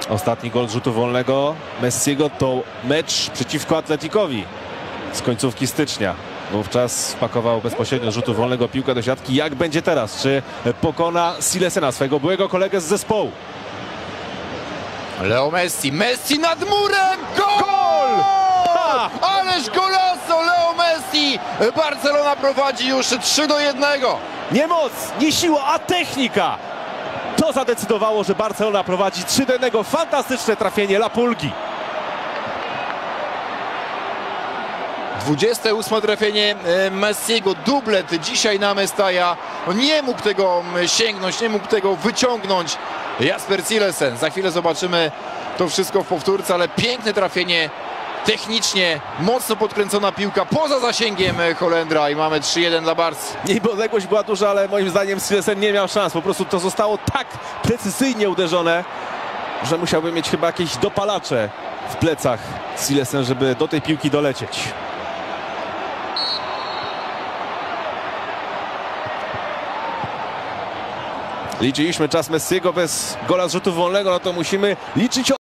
Ostatni gol z rzutu wolnego Messiego to mecz przeciwko Atleticowi z końcówki stycznia. Wówczas wpakował bezpośrednio z rzutu wolnego piłkę do siatki. Jak będzie teraz? Czy pokona Silesena, swojego byłego kolegę z zespołu? Leo Messi, Messi nad murem, gol! Ha! Ależ golazo, Leo Messi! Barcelona prowadzi już 3-1. Nie moc, nie siła, a technika! To zadecydowało, że Barcelona prowadzi 3-1. Fantastyczne trafienie La Pulgi. 28 trafienie Messiego, dublet dzisiaj na Mestaja. Nie mógł tego sięgnąć, nie mógł tego wyciągnąć Jasper Silesen. Za chwilę zobaczymy to wszystko w powtórce, ale piękne trafienie, technicznie mocno podkręcona piłka poza zasięgiem Holendra i mamy 3-1 dla Barcy. Niby odległość była duża, ale moim zdaniem Silesen nie miał szans. Po prostu to zostało tak precyzyjnie uderzone, że musiałby mieć chyba jakieś dopalacze w plecach Silesen, żeby do tej piłki dolecieć. Liczyliśmy czas Messiego bez gola z rzutu wolnego, no to musimy liczyć